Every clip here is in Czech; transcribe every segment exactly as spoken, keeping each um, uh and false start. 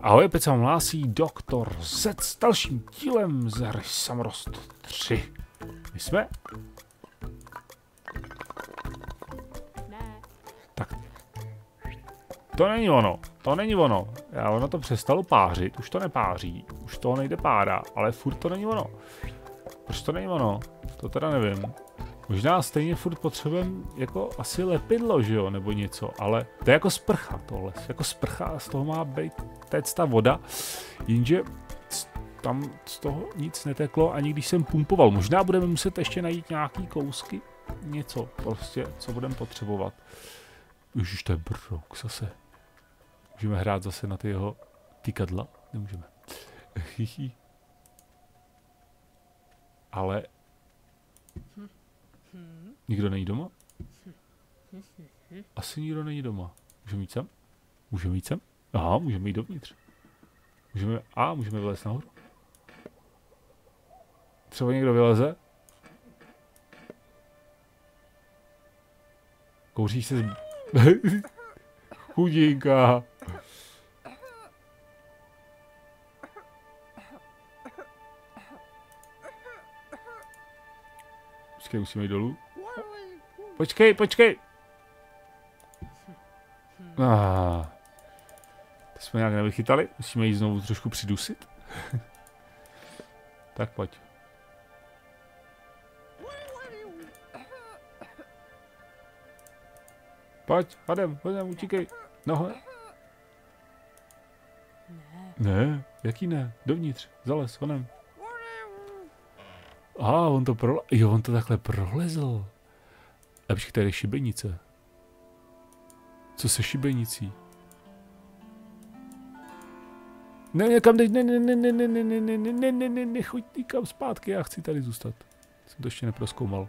Ahoj, opět se vám hlásí doktor Z s dalším dílem z hry Samorost tři. My jsme... Ne. Tak. To není ono, to není ono. Já ono to přestalo pářit, už to nepáří, už to nejde pára, ale furt to není ono. Proč to není ono? To teda nevím. Možná stejně furt potřebujeme jako asi lepidlo, že jo, nebo něco, ale to je jako sprcha tohle, jako sprcha, z toho má být téct ta voda, jenže tam z toho nic neteklo, ani když jsem pumpoval. Možná budeme muset ještě najít nějaký kousky, něco prostě, co budeme potřebovat. Ježiš, to je brok zase. Můžeme hrát zase na ty jeho tykadla? Nemůžeme. Ale... Nikdo není doma? Asi nikdo není doma. Můžeme jít sem? Můžeme jít sem? Aha, můžeme jít dovnitř. Můžeme... A, můžeme vylézt nahoru. Třeba někdo vyleze? Kouříš se z... Chudinka. Počkej, musíme jít dolů. Počkej, počkej. Ah. To jsme nějak nevychytali, musíme jít znovu trošku přidusit. Tak pojď. Pojď, hadem, hodem, utíkej. Nohle. Ne. Ne, jaký ne? Dovnitř, zalez, honem. A ah, on to prole... Jo, on to takhle prolezl. A počkej, tady je šibenice. Co se šibenicí? Ne, někam dej, ne, ne, ne, ne, ne, ne, ne, ne, ne, ne, ne, ne, ne, choď nikam zpátky, já chci tady zůstat. Jsem to ještě neprozkoumal.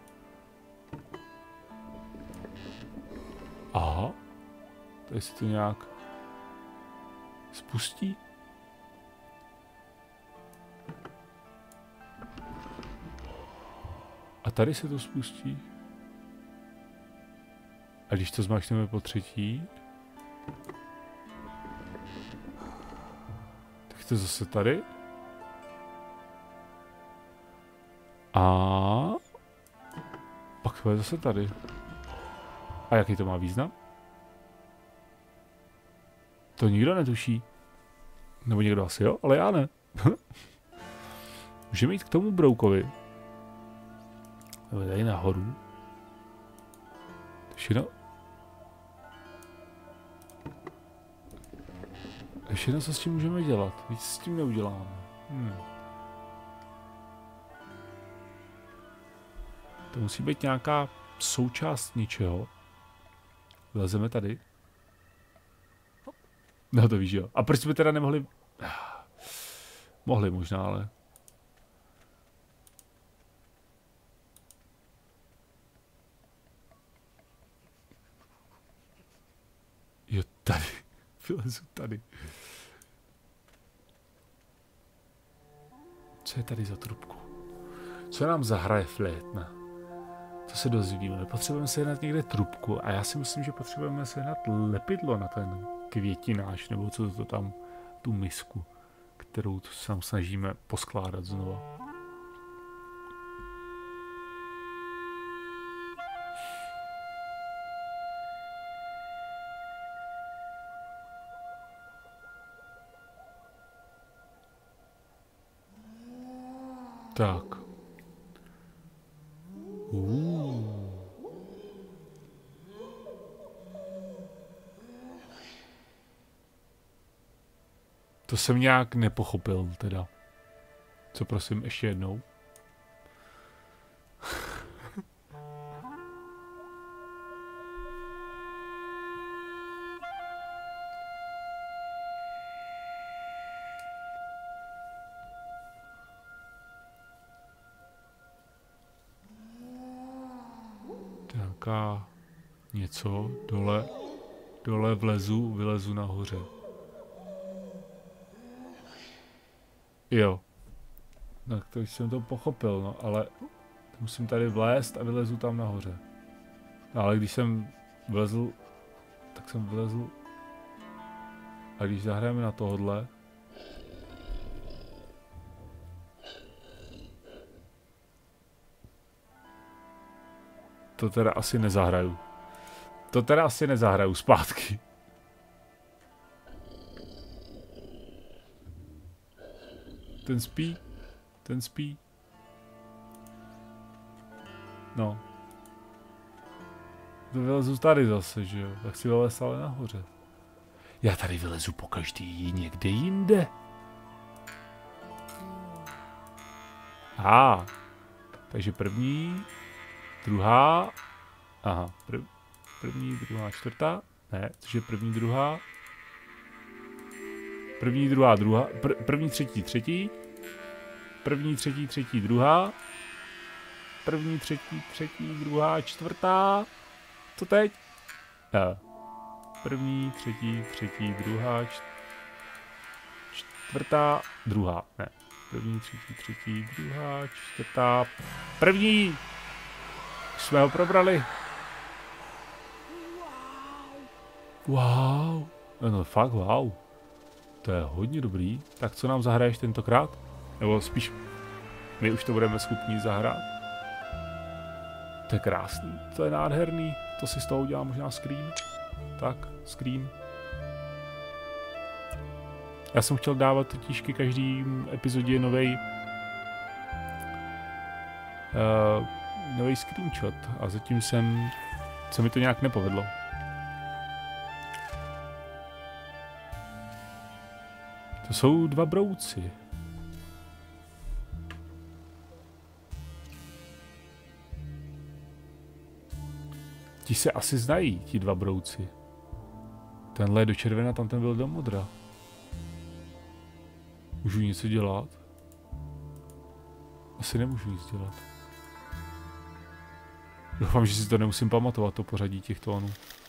Aha. Tady se to nějak spustí. A tady se to spustí. A když to zmáčkneme po třetí, tak to zase tady. A pak to je zase tady. A jaký to má význam? To nikdo netuší. Nebo někdo asi jo, ale já ne. Můžeme jít k tomu broukovi. Tady nahoru. Všechno. Všechno, co s tím můžeme dělat. Víc s tím neuděláme. Hmm. To musí být nějaká součást něčeho. Vlezeme tady. No to víš jo. A proč jsme teda nemohli... Mohli možná, ale... Jo, tady. Vylezu tady. Co je tady za trubku? Co nám zahraje flétna? Co se dozvíme? Potřebujeme sehnat někde trubku a já si myslím, že potřebujeme sehnat lepidlo na ten květináš, nebo co to tam, tu misku, kterou se tam snažíme poskládat znova. Tak. Uh. To jsem nějak nepochopil teda. Co prosím, ještě jednou. Nějaká něco dole, dole vlezu, vylezu nahoře. Jo. Tak to už jsem to pochopil, no, ale musím tady vlézt a vylezu tam nahoře. No, ale když jsem vlezl, tak jsem vlezl. A když zahrajeme na tohodle, To teda asi nezahraju. To teda asi nezahraju zpátky. Ten spí. Ten spí. No. To vylezu tady zase, že jo? Tak si vylez ale nahoře. Já tady vylezu po každý někde jinde. A. Takže první, druhá, aha, prv, první, druhá, čtvrtá, ne, což je první, druhá, první, druhá, druhá, pr, první, třetí, třetí, první, třetí, třetí, druhá, první, třetí, třetí, druhá, čtvrtá, co teď? Ja. První, třetí, třetí, druhá, čtvrtá, druhá, ne. První, třetí, třetí, druhá, čtvrtá, první! Už jsme ho probrali. Wow. No fakt wow. To je hodně dobrý. Tak co nám zahraješ tentokrát? Nebo spíš my už to budeme schopni zahrát. To je krásný, to je nádherný. To si z toho udělám možná screen. Tak, screen. Já jsem chtěl dávat totiž ke každý epizodě novej uh, novej screenshot a zatím jsem, se mi to nějak nepovedlo. To jsou dva brouci. Ti se asi znají, ti dva brouci. Tenhle je do červena, tam ten byl do modra. Můžu něco dělat? Asi nemůžu nic dělat. Doufám, že si to nemusím pamatovat, to pořadí těch tónů.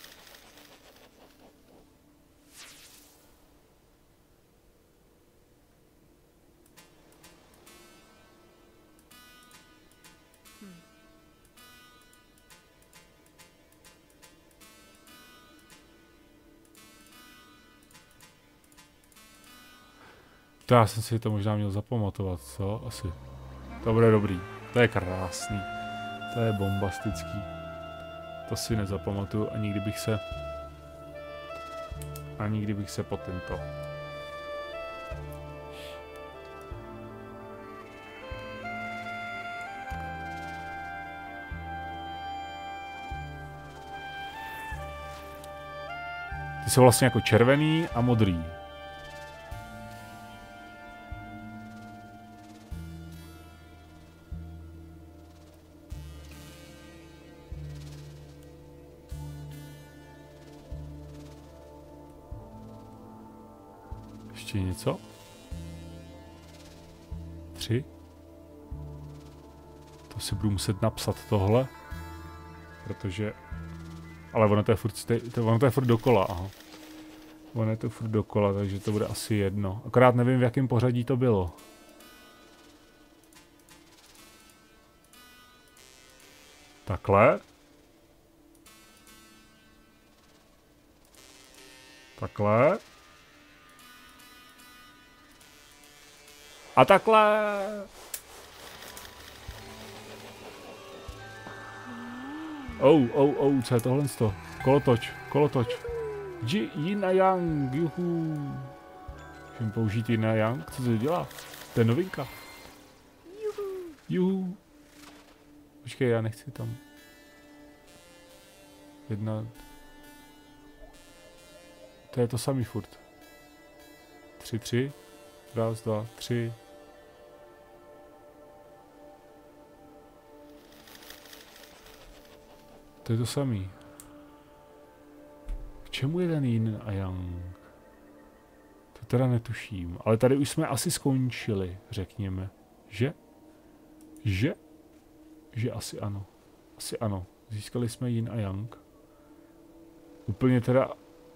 To já jsem si to možná měl zapamatovat, co? Asi. To bude dobrý. To je krásný. To je bombastický. To si nezapamatuju, ani kdybych se... Ani kdybych se po tento. Ty jsou vlastně jako červený a modrý. Ještě něco? Tři? To si budu muset napsat tohle. Protože... Ale ono to je furt, stej... ono to je furt dokola, aha. Ono je to furt dokola, takže to bude asi jedno. Akorát nevím, v jakém pořadí to bylo. Takhle. Takhle. A takhle. Oh, oh, oh, co je tohle? Kolotoč, kolotoč. Ji, yin a yang, juhu. Můžeme použít yin a yang? Co to dělá? To je novinka. Juhu. Juhu. Počkej, já nechci tam. Jedna. To je to samý furt. Tři, tři. Raz, dva, tři. To je to samý. K čemu je ten yin a yang? To teda netuším. Ale tady už jsme asi skončili, řekněme. Že? Že? Že asi ano. Asi ano. Získali jsme yin a yang. Úplně teda...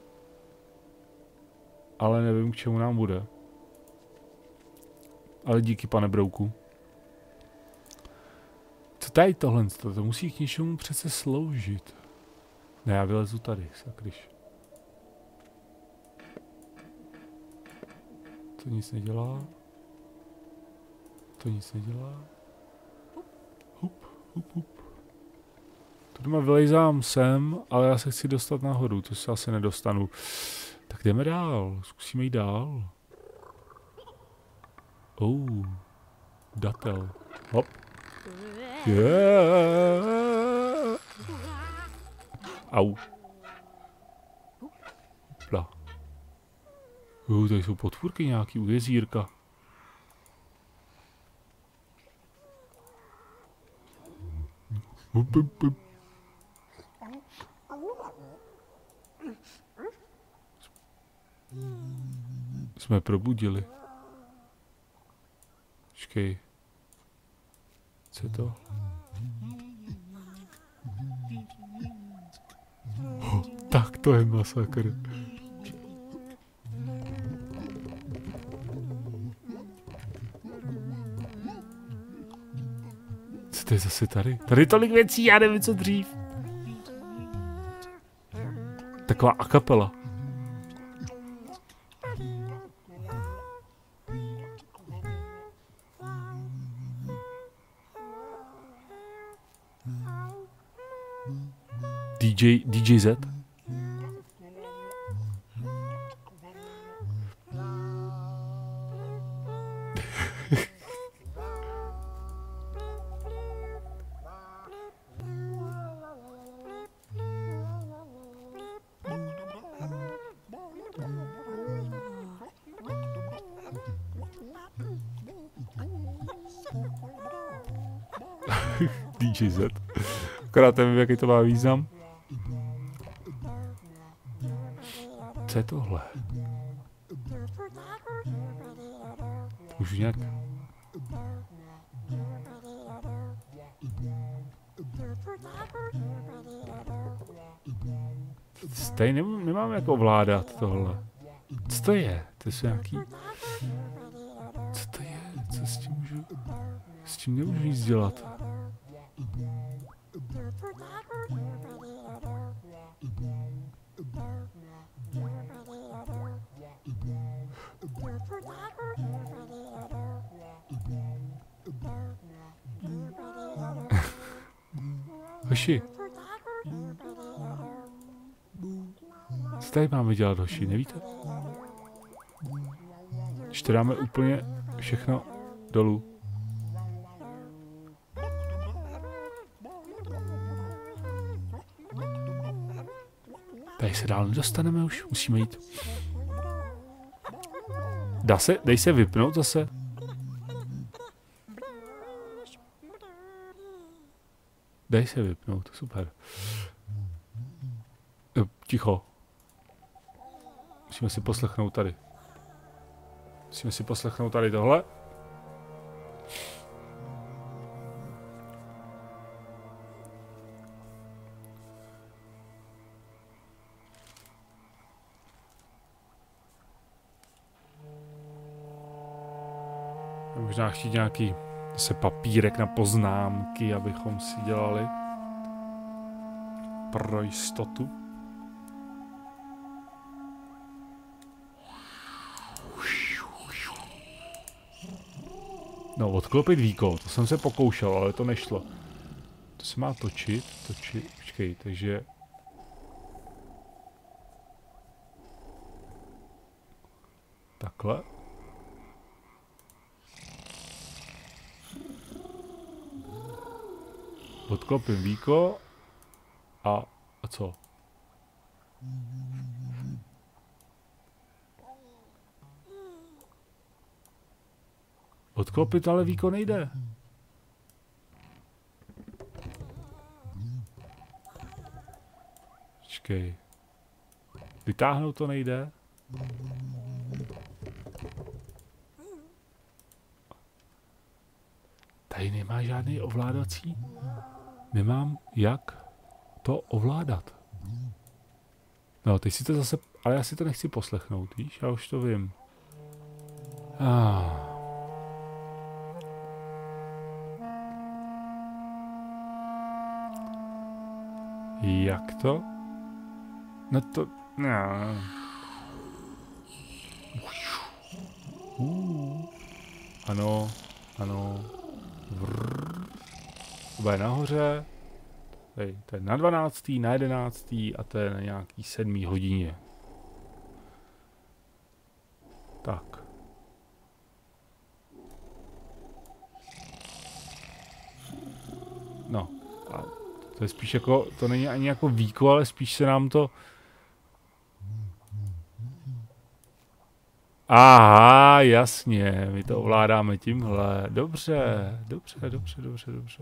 Ale nevím, k čemu nám bude. Ale díky, pane brouku. Co tady tohle? To musí k něčemu přece sloužit. Ne, já vylezu tady, sakryš. To nic nedělá. To nic nedělá. Hup, hup, hup. Doma vylejzám sem, ale já se chci dostat nahoru, to se asi nedostanu. Tak jdeme dál, zkusíme jít dál. Oh, datel. Hop. Yeah. Au. Hopla. Uh, tady jsou potvůrky nějaký u jezírka. Hup, hup, hup. Jsme probudili. Počkej. Co je to? Oh, tak to je masakr. Co to je zase tady? Tady je tolik věcí, já nevím, co dřív. Taková a kapela. D J, D J Z? D J Z. Akorát nevím, jaký to má význam. Co je tohle? Už nějak... Tady nemám, nemám jak ovládat tohle. Co to je? To jsou nějaký... Co to je? Co s tím můžu... S tím nemůžu nic dělat. Hoši. Co tady máme dělat, hoši, nevíte? Když to dáme úplně všechno dolů. Tady se dál nedostaneme už, musíme jít. Dá se, dej se vypnout zase. Dej se vypnout, super. Ticho. Musíme si poslechnout tady. Musíme si poslechnout tady tohle. Možná chtít nějaký zase papírek na poznámky, abychom si dělali pro jistotu. No, odklopit víko, to jsem se pokoušel, ale to nešlo. To se má točit, točit, počkej, takže... Takhle. Odklopím víko a, a co? Odklopit ale víko nejde. Počkej. Vytáhnout to nejde. Tady nemá žádný ovládací. Nemám jak to ovládat. No, teď si to zase... Ale já si to nechci poslechnout, víš? Já už to vím. Ah. Jak to? No to... No. Uh. Ano, ano. Vrr. To bude nahoře. Tady, to je na dvanáctý, na jedenáctý a to je na nějaký sedmý hodině. Tak. No. A to je spíš jako, to není ani jako víko, ale spíš se nám to... Aha, jasně, my to ovládáme tímhle. Dobře, dobře, dobře, dobře, dobře.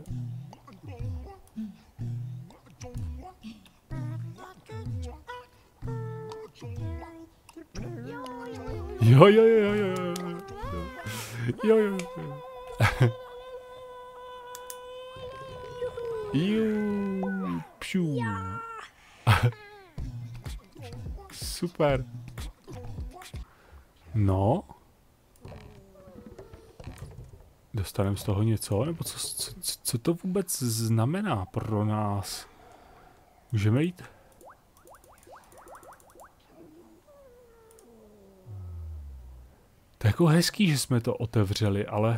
Jo, jo, jo, jo, jo, jo, jo, jo. Jú, pšu. Super. No. Dostaneme z toho něco? Nebo co, co, co to vůbec znamená pro nás? Můžeme jít? To je jako hezký, že jsme to otevřeli, ale...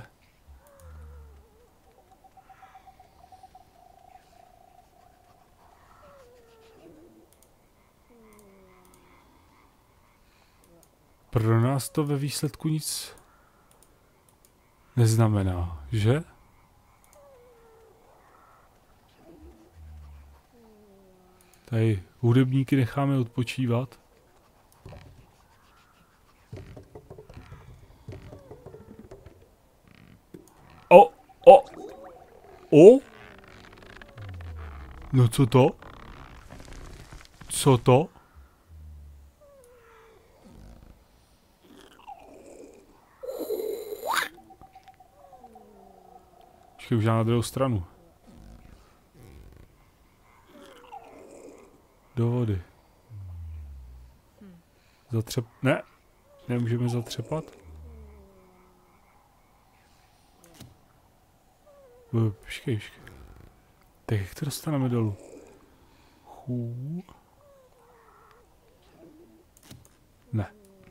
Pro nás to ve výsledku nic neznamená, že? Tady hudebníky necháme odpočívat. O, o, o? No co to? Co to? Počkej, už já na druhou stranu. Do vody. Zatřep... Ne, nemůžeme zatřepat. Počkej, počkej. Tak jak to dostaneme dolů? Chů. Ne.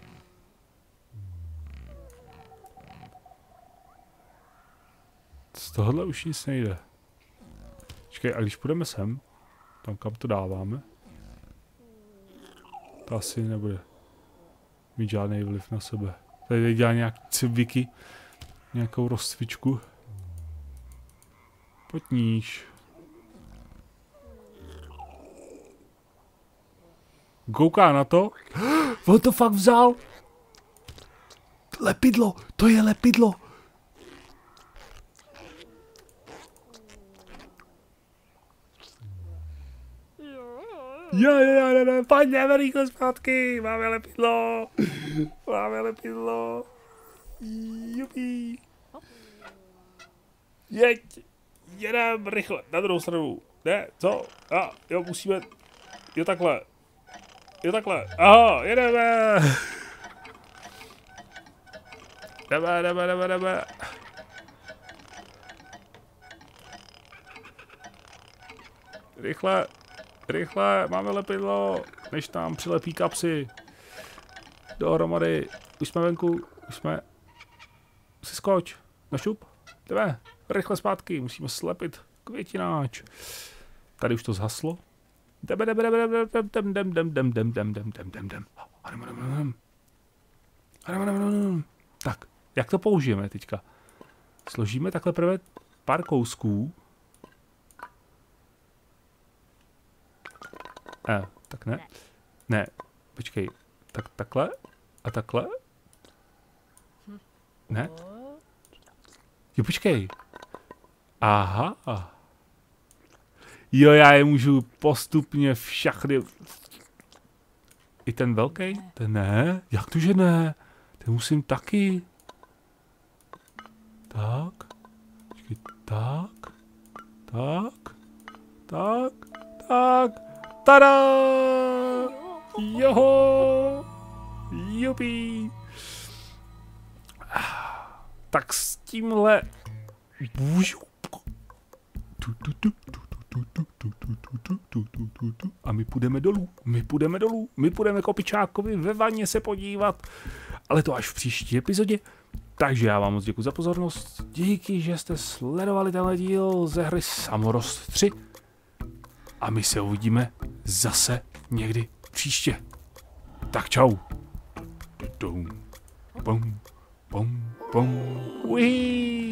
Z tohohle už nic nejde. Počkej, a když půjdeme sem, tam kam to dáváme, to asi nebude mít žádný vliv na sebe. Tady dělá nějaký cviky, nějakou rozcvičku. Potníž. Kouká na to. On to fakt vzal. Lepidlo, to je lepidlo. Jo, jo, jo, jo, pojďme rychle zpátky, máme lepidlo, máme lepidlo, jupí, jeď, jedem rychle, na druhou stranu, ne, co, a jo, musíme, jo takhle, jo takhle, aha, jedeme, jdeme, jdeme, jdeme, jdeme. Rychle. Rychle, máme lepidlo, než tam přilepí kapsy. Dohromady, už jsme venku, už jsme... Si skoč, na šup, jdeme, rychle zpátky, musíme slepit květináč. Tady už to zhaslo. Jdeme, jdeme, jdeme, jdeme, jdeme, jdeme, jdeme, jdeme, jdeme, jdeme, jdeme, jdeme, jdeme, jdeme. Jdeme, jdeme, jdeme. Jdeme, jdeme, jdeme. Tak, jak to použijeme teďka? Složíme takhle prvé pár kousků. Ne, tak ne. Ne, počkej. Tak takhle a takhle. Ne? Jo, počkej. Aha. Jo, já je můžu postupně všechny... I ten velký? Ten ne. Jak to, že ne? Ten musím taky. Tak. Počkej, tak. Tak. Tak. Tak. Tada! Joho! Jupí! Tak s tímhle... A my půjdeme dolů, my půjdeme dolů, my půjdeme k opičákovi ve vaně se podívat. Ale to až v příští epizodě. Takže já vám moc děkuji za pozornost. Díky, že jste sledovali tenhle díl ze hry Samorost tři. a my se uvidíme zase někdy příště. Tak čau. Bum, bum, bum, bum. Uí.